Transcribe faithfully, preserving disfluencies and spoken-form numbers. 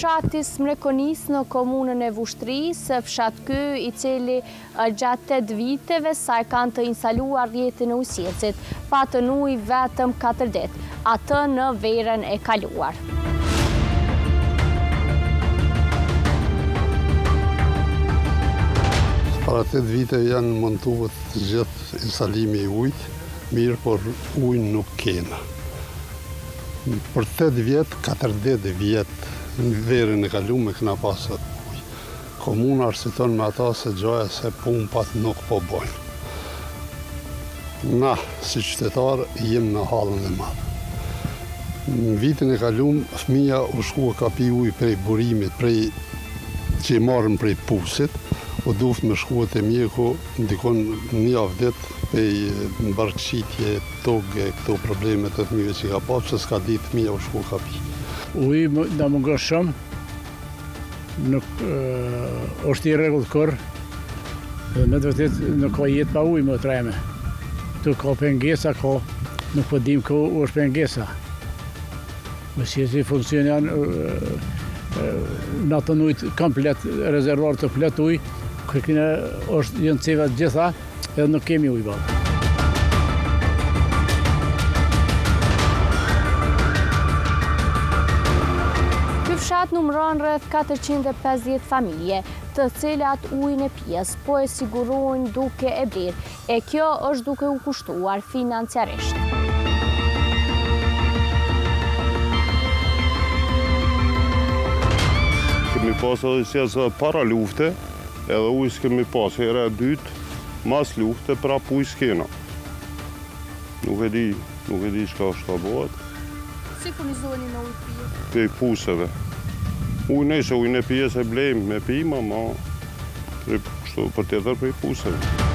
fshatis Mrekonis në komunën e Vushtrisë, fshat ky i cili gjatë tetë viteve sa e kanë të instaluar rrjetin e ujësirësit, patën ujë vetëm katër ditë, atë në verën e kaluar. Para tetë vite janë montuar gjithë instalimi i ujit, mirë por ujë nuk kena. Për tetë vjetë, katërdhjetë vjetë, në verën e kalume këna pasë ujë. Komuna arsiton me ata se gjoja se pumpat nuk po bojnë. Na, si qytetarë, jem në halën e madhë. Në vitin e kalume, fëmija u shkua ka pi ujë prej burimit, prej që i marrën prej pusit, u duft me shkua të mjeku, ndikon një javë ditë, pej në barkëqitje, toge, këto problemet të fëmijëve që ka pasë, që s'ka ditë fëmija u shku ka pi. Uji nga mungon shumë, nuk është i rregull kërë, dhe me të vërtet nuk ka jetë pa ujë më treme. Tu ka pengesa, ka, nuk po dim ku është pengesa. Me si si funksionan në atë ujtë komplet, rezervuar të plot ujë, kërkina është jënë cevat gjitha, edhe nuk kemi ujë balë. Ky fshat numëron rreth katërqind e pesëdhjetë familje, të cilat ujin e pijes po e sigurojnë duke e blerë, e kjo është duke u kushtuar financiarisht. Kemi pas edhe si asë para lufte, edhe ujë s'kemi pas, hera e dytë, mas lufte, prap ujë s'kena. Nuk e di, nuk e di çka është ka bëhet. Si furnizoni në ujë pijes? Pej puseve. Ujë nëse ujën e pijes e blejmë me pima, ma për tjetër prej puseve.